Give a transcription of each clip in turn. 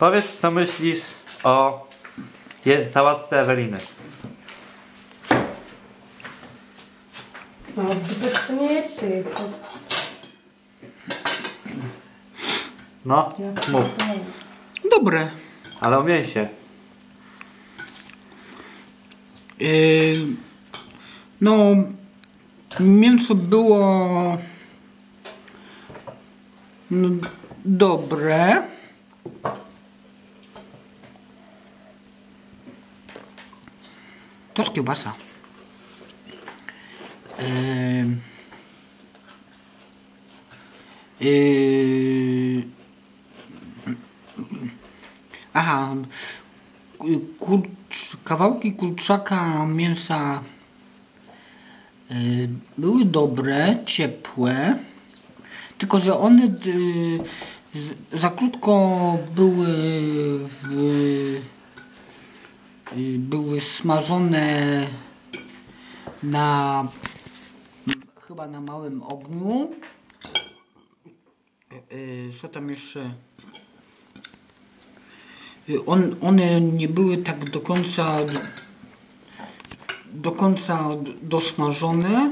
Powiedz, co myślisz o sałatce Eweliny. No, w dupę to nie jecie. No, mów. Dobre. Ale o mięsie. No, mięso było no, dobre. To jest kiełbasa. Aha, kawałki kurczaka mięsa były dobre, ciepłe, tylko że one za krótko były smażone chyba na małym ogniu. Co tam jeszcze? One nie były tak do końca dosmażone.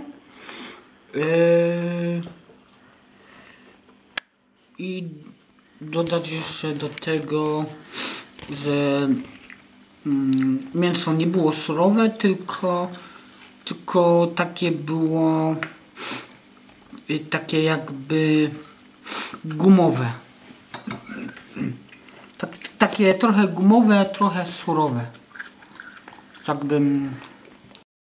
I dodać jeszcze do tego, że mięso nie było surowe, tylko takie było takie jakby gumowe. Takie trochę gumowe, trochę surowe. Tak bym